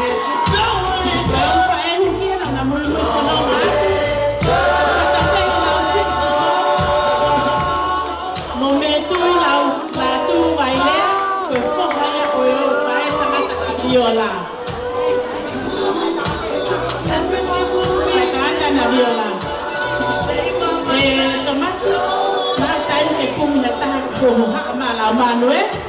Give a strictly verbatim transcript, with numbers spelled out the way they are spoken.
Viola. Na viola. Eh, Thomas, na time ke kung na ta ko ha ma la manwe.